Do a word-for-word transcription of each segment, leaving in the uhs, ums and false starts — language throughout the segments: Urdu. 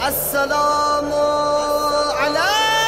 السلام علی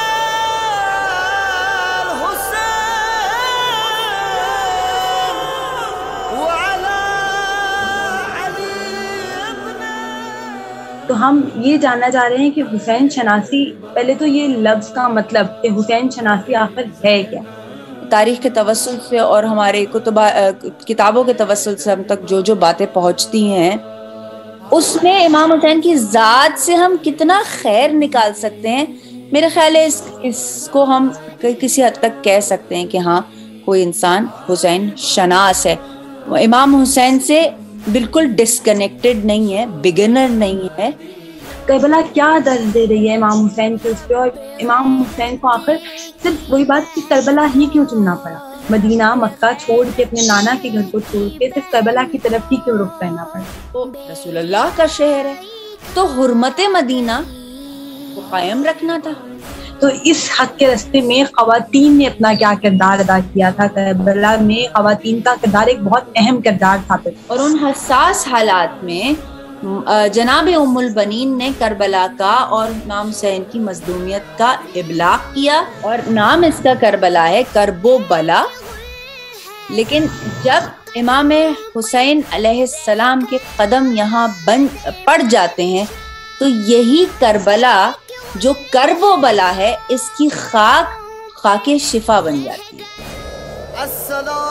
الحسین وعلی علی ابن۔ تو ہم یہ جاننا چاہ رہے ہیں کہ حسین شناسی، پہلے تو یہ لفظ کا مطلب کہ حسین شناسی آخر ہے کیا؟ تاریخ کے توسل سے اور ہمارے کتب کتابوں کے توسل سے ہم تک جو جو باتیں پہنچتی ہیں، اس میں امام حسین کی ذات سے ہم کتنا خیر نکال سکتے ہیں۔ میرے خیال ہے اس, اس کو ہم کسی حد تک کہہ سکتے ہیں کہ ہاں کوئی انسان حسین شناس ہے، امام حسین سے بالکل ڈسکنیکٹڈ نہیں ہے، بگنر نہیں ہے۔ کربلا کیا درد دے رہی ہے امام حسین کے اس پہ، اور امام حسین کو آخر صرف وہی بات کہ کربلا ہی کیوں چننا پڑا؟ مدینہ مکہ چھوڑ کے، اپنے نانا کے گھر کو چھوڑ کے صرف کربلا کی طرف ہی کیوں رخ کرنا پڑا؟ تو رسول اللہ کا شہر ہے تو حرمت مدینہ کو قائم رکھنا تھا۔ تو اس حق کے راستے میں خواتین نے اپنا کیا کردار ادا کیا تھا؟ کربلا میں خواتین کا کردار ایک بہت اہم کردار تھا، اور ان حساس حالات میں جناب ام البنین نے کربلا کا اور امام حسین کی مظلومیت کا ابلاغ کیا، اور نام اس کا کربلا ہے، کرب و بلا۔ لیکن جب امام حسین علیہ السلام کے قدم یہاں بن پڑ جاتے ہیں تو یہی کربلا جو کرب و بلا ہے، اس کی خاک خاک شفا بن جاتی ہے۔ السلام